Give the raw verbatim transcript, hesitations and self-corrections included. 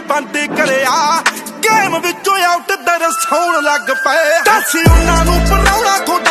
बंद करिया गेम विचों आउट दरसाउण लग पे दस उन्हां नूं पराउणा